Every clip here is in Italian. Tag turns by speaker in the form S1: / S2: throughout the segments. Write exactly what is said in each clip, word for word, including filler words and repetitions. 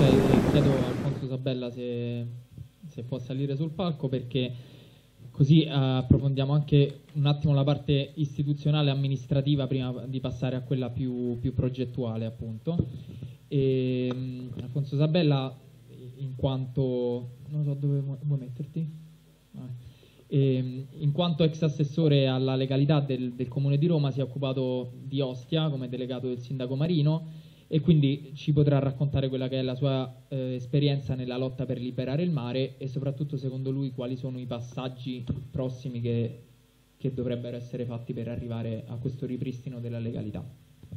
S1: Ok, chiedo a Alfonso Sabella se, se può salire sul palco, perché così eh, approfondiamo anche un attimo la parte istituzionale amministrativa prima di passare a quella più, più progettuale, appunto. E, um, Alfonso Sabella, in quanto... non so dove vuoi metterti? E, in quanto ex assessore alla legalità del, del Comune di Roma, si è occupato di Ostia come delegato del sindaco Marino, e quindi ci potrà raccontare quella che è la sua eh, esperienza nella lotta per liberare il mare, e soprattutto secondo lui quali sono i passaggi prossimi che, che dovrebbero essere fatti per arrivare a questo ripristino della legalità.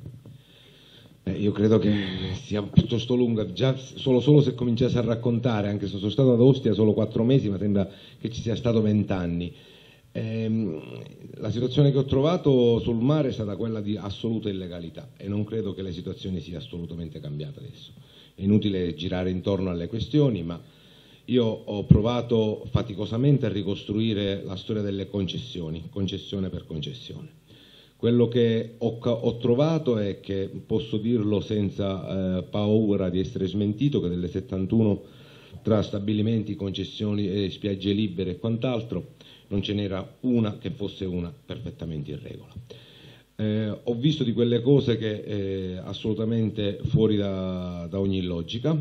S2: Eh, io credo che sia piuttosto lunga, già solo, solo se cominciasse a raccontare, anche se sono stato ad Ostia solo quattro mesi, ma sembra che ci sia stato vent'anni. Eh, la situazione che ho trovato sul mare è stata quella di assoluta illegalità, e non credo che la situazione sia assolutamente cambiata adesso. È inutile girare intorno alle questioni, ma io ho provato faticosamente a ricostruire la storia delle concessioni, concessione per concessione. Quello che ho, ho trovato è che, posso dirlo senza eh, paura di essere smentito, che delle settantuno tra stabilimenti, concessioni e spiagge libere e quant'altro non ce n'era una che fosse una perfettamente in regola. Eh, ho visto di quelle cose che eh, assolutamente fuori da, da ogni logica.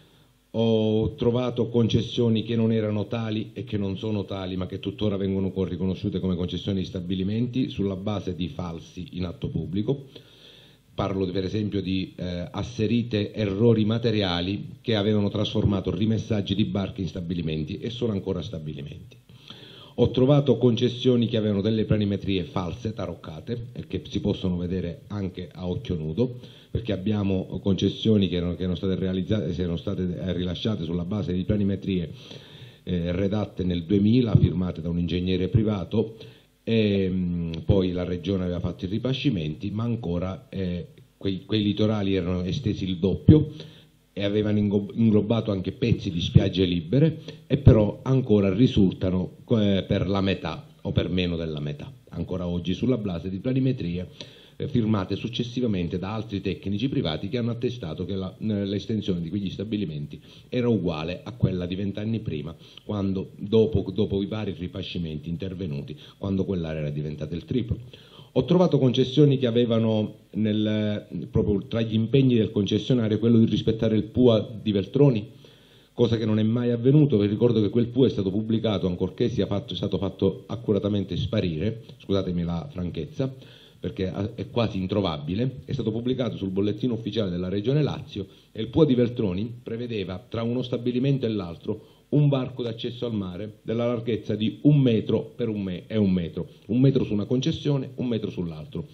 S2: Ho trovato concessioni che non erano tali e che non sono tali, ma che tuttora vengono riconosciute come concessioni di stabilimenti sulla base di falsi in atto pubblico. Parlo per esempio di eh, asserite errori materiali che avevano trasformato rimessaggi di barche in stabilimenti, e sono ancora stabilimenti. Ho trovato concessioni che avevano delle planimetrie false, taroccate, e che si possono vedere anche a occhio nudo, perché abbiamo concessioni che erano, che erano state realizzate, erano state rilasciate sulla base di planimetrie eh, redatte nel duemila, firmate da un ingegnere privato, e mh, poi la regione aveva fatto i ripascimenti, ma ancora eh, quei, quei litorali erano estesi il doppio e avevano inglobato anche pezzi di spiagge libere, e però ancora risultano eh, per la metà o per meno della metà, ancora oggi sulla base di planimetrie eh, firmate successivamente da altri tecnici privati che hanno attestato che l'estensione di quegli stabilimenti era uguale a quella di vent'anni prima, quando, dopo, dopo i vari ripascimenti intervenuti, quando quell'area era diventata il triplo. Ho trovato concessioni che avevano nel, proprio tra gli impegni del concessionario quello di rispettare il P U A di Veltroni, cosa che non è mai avvenuto. Vi ricordo che quel P U A è stato pubblicato, ancorché sia fatto, è stato fatto accuratamente sparire, scusatemi la franchezza, perché è quasi introvabile, è stato pubblicato sul bollettino ufficiale della Regione Lazio, e il P U A di Veltroni prevedeva tra uno stabilimento e l'altro un varco d'accesso al mare della larghezza di un metro per un me e un metro, un metro su una concessione, un metro sull'altro.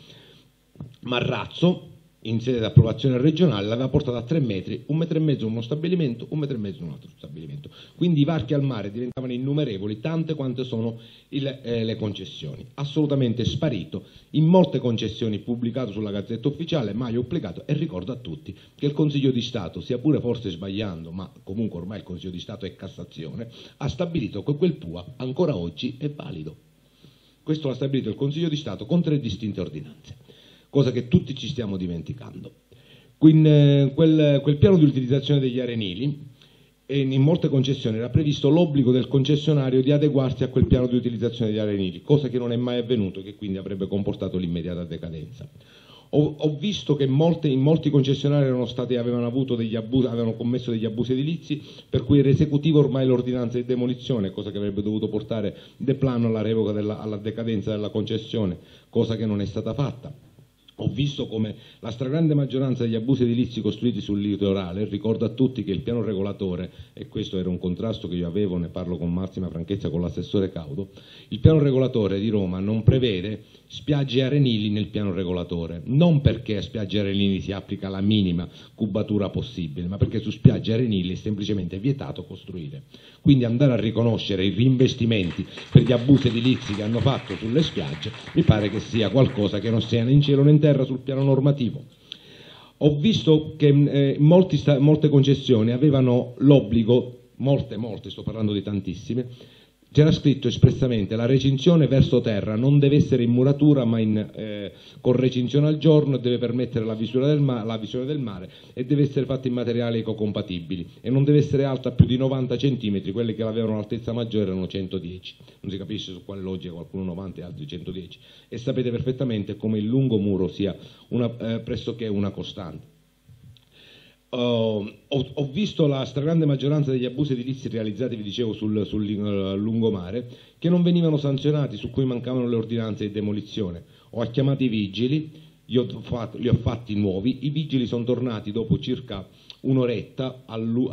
S2: Marrazzo, in sede di approvazione regionale, l'aveva portato a tre metri, un metro e mezzo uno stabilimento, un metro e mezzo un altro stabilimento. Quindi i varchi al mare diventavano innumerevoli, tante quante sono il, eh, le concessioni. Assolutamente sparito, in molte concessioni pubblicato sulla Gazzetta Ufficiale, mai pubblicato, e ricordo a tutti che il Consiglio di Stato, sia pure forse sbagliando, ma comunque ormai il Consiglio di Stato è Cassazione, ha stabilito che quel P U A ancora oggi è valido. Questo l'ha stabilito il Consiglio di Stato con tre distinte ordinanze, cosa che tutti ci stiamo dimenticando. Quel, quel, quel piano di utilizzazione degli arenili, e in molte concessioni era previsto l'obbligo del concessionario di adeguarsi a quel piano di utilizzazione degli arenili, cosa che non è mai avvenuto e che quindi avrebbe comportato l'immediata decadenza. Ho, ho visto che molte, in molti concessionari erano stati, avevano, avuto degli abusi, avevano commesso degli abusi edilizi, per cui era esecutiva ormai l'ordinanza di demolizione, cosa che avrebbe dovuto portare de plano alla revoca, della, alla decadenza della concessione, cosa che non è stata fatta. Ho visto come la stragrande maggioranza degli abusi edilizi costruiti sul litorale, ricordo a tutti che il piano regolatore, e questo era un contrasto che io avevo, ne parlo con massima franchezza con l'assessore Caudo, il piano regolatore di Roma non prevede spiagge e arenili nel piano regolatore, non perché a spiagge e arenili si applica la minima cubatura possibile, ma perché su spiagge e arenili è semplicemente vietato costruire. Quindi andare a riconoscere i reinvestimenti per gli abusi edilizi che hanno fatto sulle spiagge mi pare che sia qualcosa che non sia né in cielo né in terra sul piano normativo. Ho visto che eh, molti molte concessioni avevano l'obbligo, molte, molte, sto parlando di tantissime, c'era scritto espressamente: la recinzione verso terra non deve essere in muratura ma in, eh, con recinzione al giorno, deve permettere la visione, del ma- la visione del mare e deve essere fatta in materiali ecocompatibili e non deve essere alta più di novanta centimetri, quelli che avevano un'altezza maggiore erano centodieci, non si capisce su quale logica qualcuno novanta e altri centodieci, e sapete perfettamente come il lungomuro sia una, eh, pressoché una costante. Uh, ho, ho visto la stragrande maggioranza degli abusi edilizi realizzati, vi dicevo, sul, sul uh, lungomare, che non venivano sanzionati, su cui mancavano le ordinanze di demolizione. Ho chiamato i vigili, li ho, fatto, li ho fatti nuovi, i vigili sono tornati dopo circa un'oretta all'U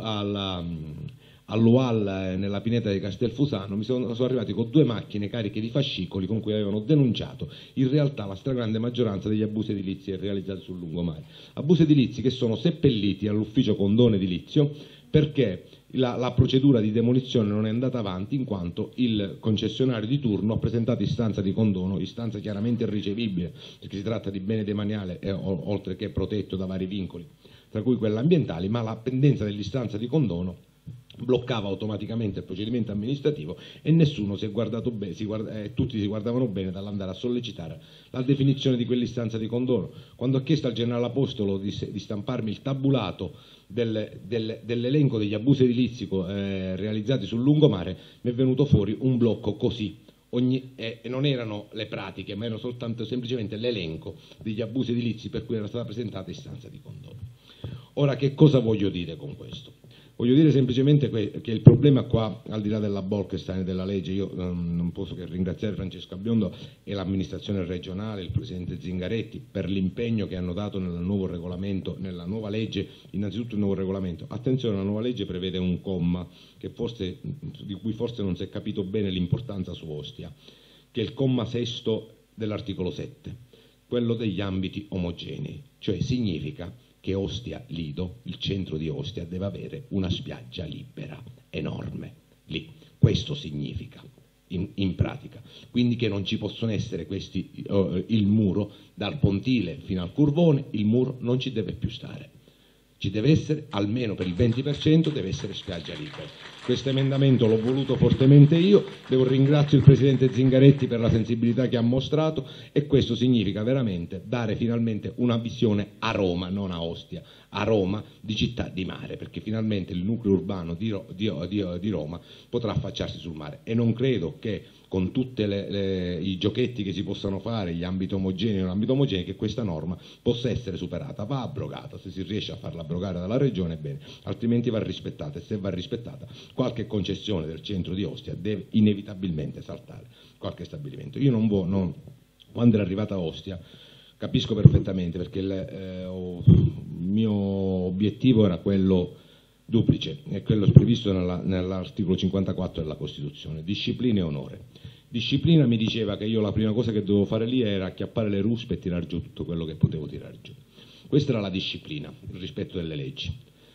S2: A L eh, nella pineta di Castelfusano, mi sono, sono arrivati con due macchine cariche di fascicoli con cui avevano denunciato in realtà la stragrande maggioranza degli abusi edilizi realizzati sul lungomare. Abusi edilizi che sono seppelliti all'ufficio condono edilizio perché la, la procedura di demolizione non è andata avanti in quanto il concessionario di turno ha presentato istanza di condono, istanza chiaramente irricevibile perché si tratta di bene demaniale eh, oltre che protetto da vari vincoli, tra cui quella ambientale, ma la pendenza dell'istanza di condono bloccava automaticamente il procedimento amministrativo e nessuno si è guardato bene, si guarda, eh, tutti si guardavano bene dall'andare a sollecitare la definizione di quell'istanza di condono. Quando ho chiesto al generale Apostolo di, di stamparmi il tabulato del, del, dell'elenco degli abusi edilizi eh, realizzati sul lungomare, mi è venuto fuori un blocco così. Ogni, eh, non erano le pratiche, ma erano soltanto semplicemente l'elenco degli abusi edilizi per cui era stata presentata istanza di condono. Ora, che cosa voglio dire con questo? Voglio dire semplicemente che il problema qua, al di là della Bolkestein e della legge, io non posso che ringraziare Francesco Biondo e l'amministrazione regionale, il presidente Zingaretti, per l'impegno che hanno dato nel nuovo regolamento, nella nuova legge, innanzitutto il nuovo regolamento. Attenzione, la nuova legge prevede un comma che forse, di cui forse non si è capito bene l'importanza su Ostia, che è il comma sesto dell'articolo sette, quello degli ambiti omogenei, cioè significa che Ostia Lido, il centro di Ostia, deve avere una spiaggia libera, enorme, lì. Questo significa, in, in pratica. Quindi che non ci possono essere questi, uh, il muro, dal pontile fino al curvone, il muro non ci deve più stare. Ci deve essere, almeno per il venti per cento, deve essere spiaggia libera. Questo emendamento l'ho voluto fortemente io, devo ringrazio il Presidente Zingaretti per la sensibilità che ha mostrato e questo significa veramente dare finalmente una visione a Roma, non a Ostia, a Roma di città di mare, perché finalmente il nucleo urbano di, di, di, di Roma potrà affacciarsi sul mare e non credo che con tutti i giochetti che si possano fare, gli ambiti omogenei e non ambito omogenei, che questa norma possa essere superata. Va abrogata, se si riesce a farla abrogare dalla Regione, bene, altrimenti va rispettata e se va rispettata qualche concessione del centro di Ostia deve inevitabilmente saltare qualche stabilimento. Io non vo, non, quando era arrivata a Ostia capisco perfettamente perché il, eh, oh, il mio obiettivo era quello duplice, è quello previsto nell'articolo cinquantaquattro della Costituzione, disciplina e onore. Disciplina mi diceva che io la prima cosa che dovevo fare lì era acchiappare le ruspe e tirar giù tutto quello che potevo tirar giù. Questa era la disciplina, il rispetto delle leggi.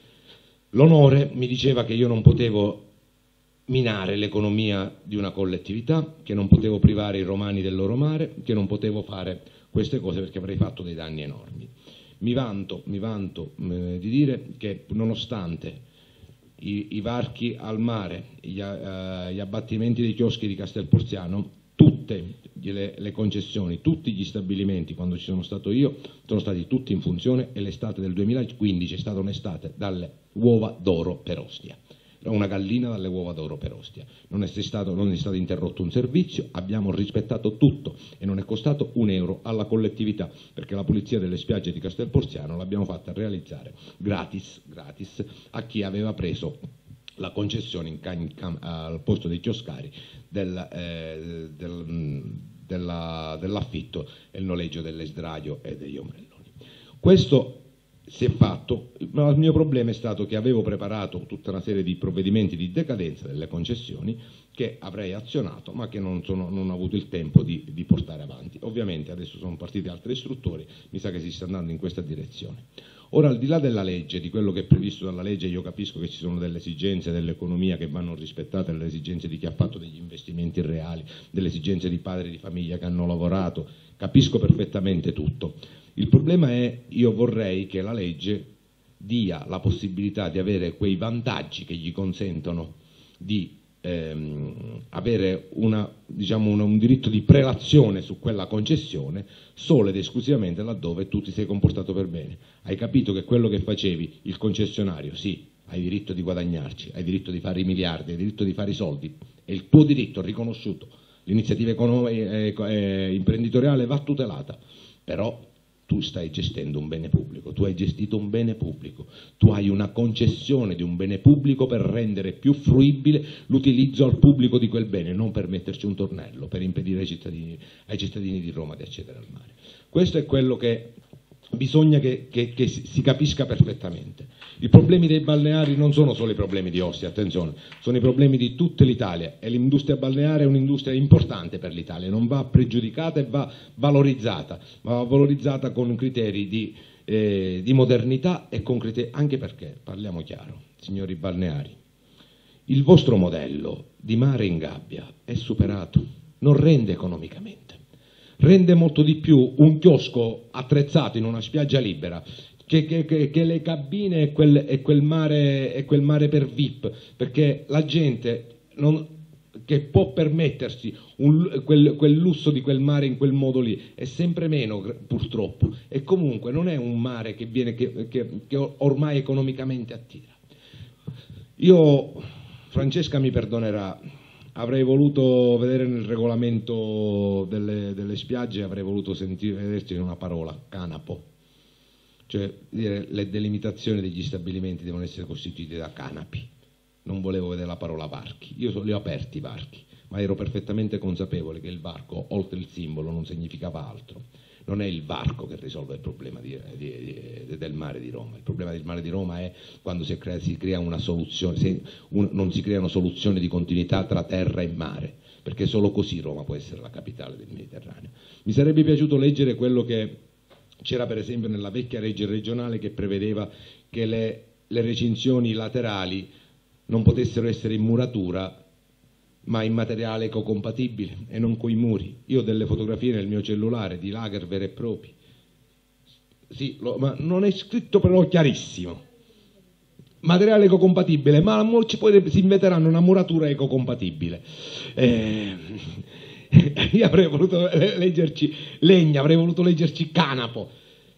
S2: L'onore mi diceva che io non potevo minare l'economia di una collettività, che non potevo privare i romani del loro mare, che non potevo fare queste cose perché avrei fatto dei danni enormi. Mi vanto, mi vanto eh, di dire che nonostante i, i varchi al mare, gli, uh, gli abbattimenti dei chioschi di Castelporziano, tutte le, le concessioni, tutti gli stabilimenti, quando ci sono stato io, sono stati tutti in funzione e l'estate del duemilaquindici è stata un'estate dalle uova d'oro per Ostia. Una gallina dalle uova d'oro per Ostia. Non è stato, non è stato interrotto un servizio, abbiamo rispettato tutto e non è costato un euro alla collettività perché la pulizia delle spiagge di Castelporziano l'abbiamo fatta realizzare gratis, gratis a chi aveva preso la concessione in can, can, al posto dei chioscari del, eh, del, della, dell'affitto e il noleggio dell'esdraio e degli ombrelloni. Questo si è fatto, ma il mio problema è stato che avevo preparato tutta una serie di provvedimenti di decadenza delle concessioni che avrei azionato ma che non, sono, non ho avuto il tempo di, di portare avanti. Ovviamente adesso sono partiti altri istruttori, mi sa che si sta andando in questa direzione. Ora, al di là della legge, di quello che è previsto dalla legge, io capisco che ci sono delle esigenze dell'economia che vanno rispettate, delle esigenze di chi ha fatto degli investimenti reali, delle esigenze di padri di famiglia che hanno lavorato, capisco perfettamente tutto. Il problema è, io vorrei che la legge dia la possibilità di avere quei vantaggi che gli consentono di ehm, avere una, diciamo, una, un diritto di prelazione su quella concessione solo ed esclusivamente laddove tu ti sei comportato per bene. Hai capito che quello che facevi, il concessionario, sì, hai diritto di guadagnarci, hai diritto di fare i miliardi, hai diritto di fare i soldi, è il tuo diritto riconosciuto, l'iniziativa eh, eh, imprenditoriale va tutelata, però tu stai gestendo un bene pubblico, tu hai gestito un bene pubblico, tu hai una concessione di un bene pubblico per rendere più fruibile l'utilizzo al pubblico di quel bene, non per metterci un tornello, per impedire ai cittadini, ai cittadini di Roma di accedere al mare. Questo è quello che bisogna che, che, che si capisca perfettamente. I problemi dei balneari non sono solo i problemi di Ostia, attenzione, sono i problemi di tutta l'Italia e l'industria balneare è un'industria importante per l'Italia, non va pregiudicata e va valorizzata, ma va valorizzata con criteri di, eh, di modernità e con criteri, anche perché, parliamo chiaro, signori balneari, il vostro modello di mare in gabbia è superato, non rende economicamente. Rende molto di più un chiosco attrezzato in una spiaggia libera che, che, che, che le cabine e quel, e, quel mare, e quel mare per V I P, perché la gente non, che può permettersi un, quel, quel lusso di quel mare in quel modo lì è sempre meno, purtroppo, e comunque non è un mare che, viene, che, che, che ormai economicamente attira. Io, Francesca mi perdonerà, avrei voluto vedere nel regolamento delle, delle spiagge, avrei voluto sentire, vederci una parola, canapo, cioè dire le delimitazioni degli stabilimenti devono essere costituite da canapi, non volevo vedere la parola varchi, io li ho aperti i varchi, ma ero perfettamente consapevole che il varco, oltre il simbolo, non significava altro. Non è il varco che risolve il problema di, di, di, del mare di Roma. Il problema del mare di Roma è quando si crea, si crea una soluzione, se un, non si creano soluzioni di continuità tra terra e mare, perché solo così Roma può essere la capitale del Mediterraneo. Mi sarebbe piaciuto leggere quello che c'era per esempio nella vecchia legge regionale che prevedeva che le, le recinzioni laterali non potessero essere in muratura ma in materiale ecocompatibile e non coi muri. Io ho delle fotografie nel mio cellulare di lager veri e propri. Sì, lo, ma non è scritto però chiarissimo. Materiale ecocompatibile, ma ci poi si inventeranno una muratura ecocompatibile. Eh, io avrei voluto leggerci legna, avrei voluto leggerci canapo.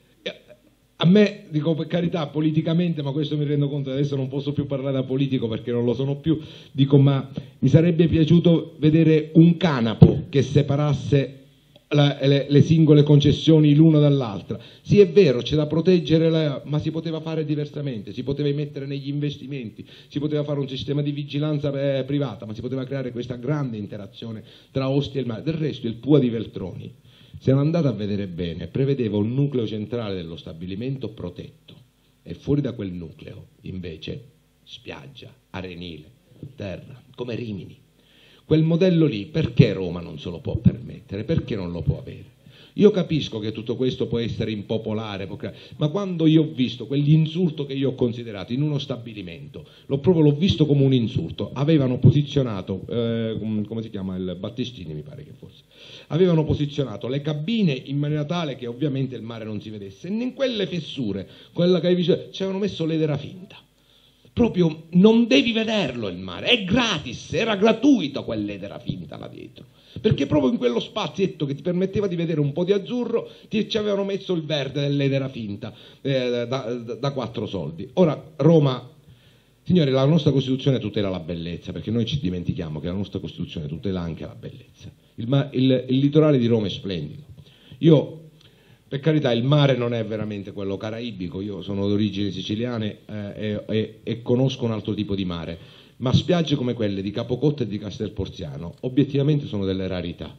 S2: A me, dico per carità, politicamente, ma questo mi rendo conto, adesso non posso più parlare da politico perché non lo sono più, dico ma mi sarebbe piaciuto vedere un canapo che separasse la, le, le singole concessioni l'una dall'altra. Sì, è vero, c'è da proteggere, la, ma si poteva fare diversamente, si poteva mettere negli investimenti, si poteva fare un sistema di vigilanza eh, privata, ma si poteva creare questa grande interazione tra Ostia e il mare. Del resto il P U A di Veltroni, se non andate a vedere bene, prevedeva un nucleo centrale dello stabilimento protetto e fuori da quel nucleo invece spiaggia, arenile, terra, come Rimini. Quel modello lì perché Roma non se lo può permettere? Perché non lo può avere? Io capisco che tutto questo può essere impopolare, ma quando io ho visto quell'insulto che io ho considerato in uno stabilimento, l'ho proprio l'ho visto come un insulto, avevano posizionato, eh, come si chiama, il Battistini mi pare che fosse, avevano posizionato le cabine in maniera tale che ovviamente il mare non si vedesse, e in quelle fessure, quella che ci avevano messo l'edera finta. Proprio non devi vederlo il mare, è gratis, era gratuito quell'edera finta là dietro, perché proprio in quello spazietto che ti permetteva di vedere un po' di azzurro ti ci avevano messo il verde dell'edera finta eh, da, da, da quattro soldi. Ora Roma, signori, la nostra Costituzione tutela la bellezza, perché noi ci dimentichiamo che la nostra Costituzione tutela anche la bellezza. Il, il, il litorale di Roma è splendido. Io, per carità, il mare non è veramente quello caraibico, io sono d'origini siciliane eh, e, e, e conosco un altro tipo di mare, ma spiagge come quelle di Capocotta e di Castelporziano obiettivamente sono delle rarità,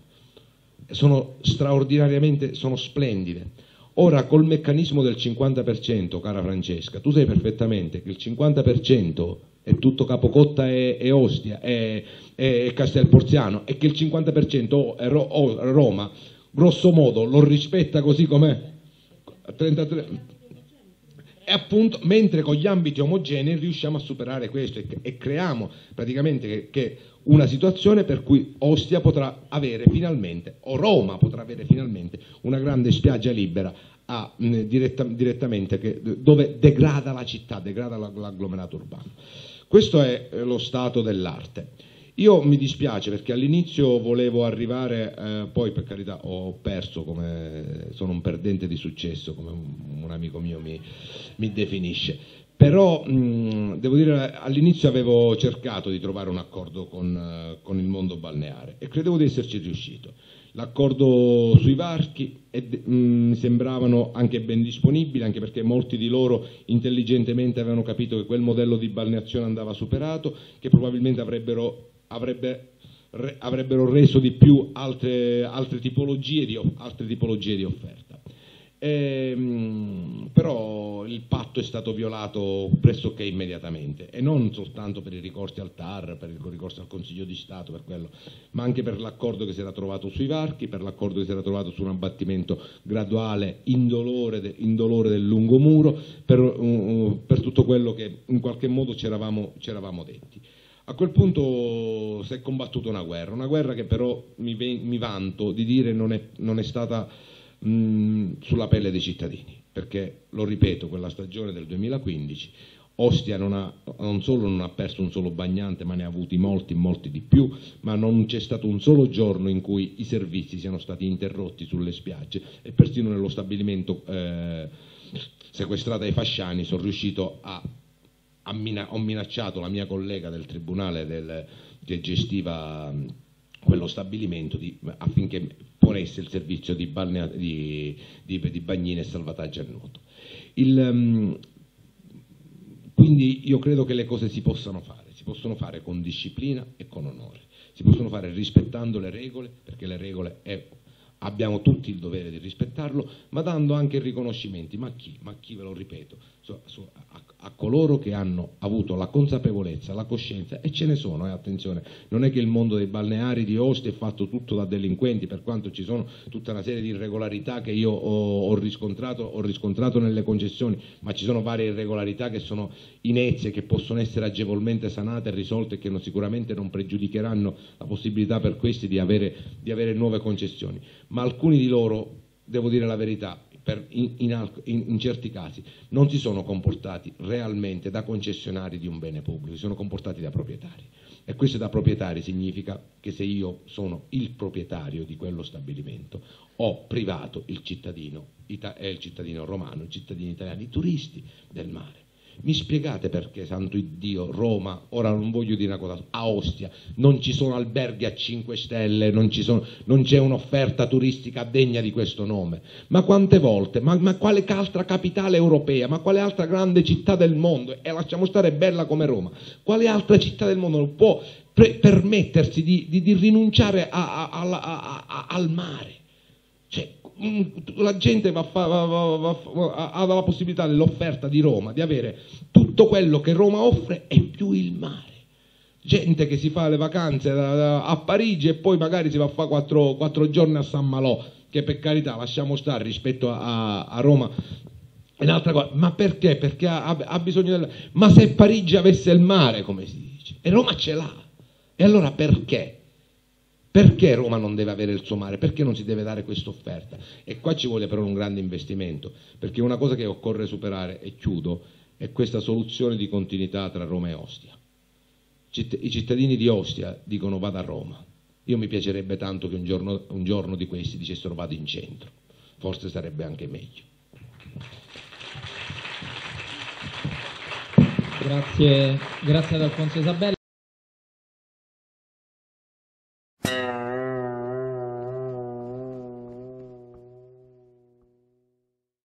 S2: sono straordinariamente, sono splendide. Ora col meccanismo del cinquanta per cento, cara Francesca, tu sai perfettamente che il cinquanta per cento è tutto Capocotta e, e Ostia e, e Castelporziano e che il cinquanta per cento è Ro, oh, Roma, grosso modo lo rispetta così com'è, trentatré, e appunto mentre con gli ambiti omogenei riusciamo a superare questo e, e creiamo praticamente che, che una situazione per cui Ostia potrà avere finalmente, o Roma potrà avere finalmente una grande spiaggia libera a, mh, diretta, direttamente che, dove degrada la città, degrada l'agglomerato urbano. Questo è lo stato dell'arte. Io mi dispiace perché all'inizio volevo arrivare, eh, poi per carità ho perso, come sono un perdente di successo, come un, un amico mio mi, mi definisce, però mh, devo dire all'inizio avevo cercato di trovare un accordo con, uh, con il mondo balneare e credevo di esserci riuscito. L'accordo sui varchi mi sembravano anche ben disponibili, anche perché molti di loro intelligentemente avevano capito che quel modello di balneazione andava superato, che probabilmente avrebbero, avrebbe, re, avrebbero reso di più altre, altre, tipologie, di, altre tipologie di offerta. E, mh, però il patto è stato violato pressoché immediatamente, e non soltanto per i ricorsi al T A R, per il ricorso al Consiglio di Stato, per quello, ma anche per l'accordo che si era trovato sui varchi, per l'accordo che si era trovato su un abbattimento graduale indolore, de, indolore del lungomuro, per, uh, per tutto quello che in qualche modo ci eravamo, ci eravamo detti. A quel punto si è combattuta una guerra, una guerra che però mi, mi vanto di dire non è, non è stata mh, sulla pelle dei cittadini, perché, lo ripeto, quella stagione del duemilaquindici Ostia non, ha, non solo non ha perso un solo bagnante, ma ne ha avuti molti, molti di più, ma non c'è stato un solo giorno in cui i servizi siano stati interrotti sulle spiagge, e persino nello stabilimento eh, sequestrato ai fasciani sono riuscito a, a mina, ho minacciato la mia collega del tribunale del, che gestiva quello stabilimento di, affinché ponesse il servizio di, balnea, di, di, di bagnine e salvataggio a nuoto. Il, um, Quindi io credo che le cose si possano fare, si possono fare con disciplina e con onore, si possono fare rispettando le regole, perché le regole è, abbiamo tutti il dovere di rispettarlo, ma dando anche riconoscimenti, ma a chi? Ma a chi, ve lo ripeto, a, a coloro che hanno avuto la consapevolezza, la coscienza, e ce ne sono, eh, attenzione, non è che il mondo dei balneari di Ostia è fatto tutto da delinquenti, per quanto ci sono tutta una serie di irregolarità che io ho, ho, riscontrato, ho riscontrato nelle concessioni, ma ci sono varie irregolarità che sono inezie, che possono essere agevolmente sanate e risolte, e che non, sicuramente non pregiudicheranno la possibilità per questi di avere, di avere nuove concessioni, ma alcuni di loro, devo dire la verità, per in, in, in certi casi non si sono comportati realmente da concessionari di un bene pubblico, si sono comportati da proprietari, e questo da proprietari significa che se io sono il proprietario di quello stabilimento ho privato il cittadino, è il cittadino romano, i cittadini italiani, i turisti del mare. Mi spiegate perché, santo Dio, Roma, ora non voglio dire una cosa, a Ostia non ci sono alberghi a cinque stelle, non c'è un'offerta turistica degna di questo nome? Ma quante volte, ma, ma quale altra capitale europea, ma quale altra grande città del mondo, e lasciamo stare bella come Roma, quale altra città del mondo può permettersi di, di, di rinunciare a, a, a, a, al mare? Cioè, la gente va fa, va, va, va, ha la possibilità dell'offerta di Roma di avere tutto quello che Roma offre e più il mare. Gente che si fa le vacanze a Parigi e poi magari si va a fare quattro, quattro giorni a San Malò, che per carità lasciamo stare rispetto a, a Roma è un'altra cosa. Ma perché? Perché ha, ha bisogno del... Ma se Parigi avesse il mare, come si dice, e Roma ce l'ha, e allora perché? Perché Roma non deve avere il suo mare? Perché non si deve dare questa offerta? E qua ci vuole però un grande investimento, perché una cosa che occorre superare, e chiudo, è questa soluzione di continuità tra Roma e Ostia. I cittadini di Ostia dicono vado a Roma, io mi piacerebbe tanto che un giorno, un giorno di questi dicessero vado in centro, forse sarebbe anche meglio.
S1: Grazie, grazie ad Alfonso Isabella.